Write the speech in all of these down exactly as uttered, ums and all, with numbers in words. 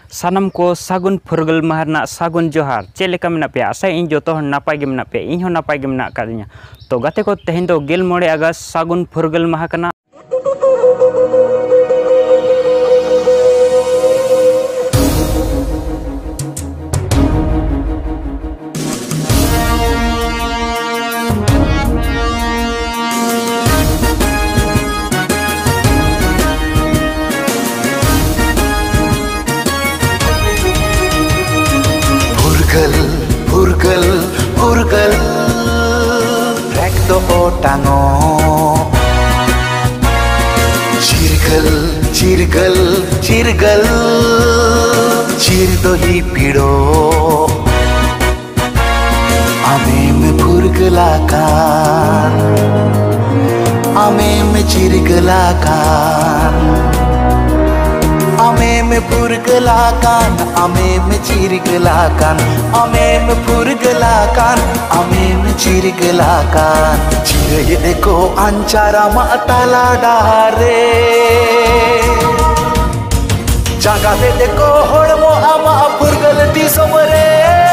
सानम को सागुन फुरगल महरना सागुन जोहार चेलेका मेना पे आशा इन जो तो नापाय गे मेना पे इन हो नापाय गे मेना कादिया तो गाते को तेहेन दो गेल मोड़े अगस्त सागुन फुरगल माह कना। Furgal, furgal, rek do otango. Chirgal, chirgal, chirgal, chir do hi pido. Ame me furgala kan, ame me chirgala kan. Ame me furgalakan, ame me chirgalakan, ame me furgalakan, ame me chirgalakan. Chire deko ancara matala dare, jaga de deko hormo ama furgal di somare.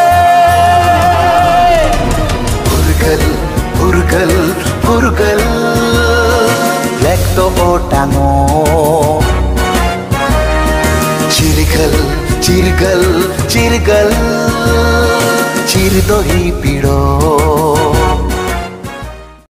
Furgal, furgal, furgal, lek to otango. Chirgal, chirgal, chirgal, chir do hi pido.